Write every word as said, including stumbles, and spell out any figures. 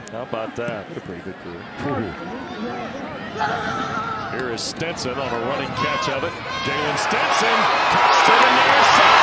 How about that? What a pretty good career. Here is Stenson on a running catch of it. Jalen Stenson cuts to the near side.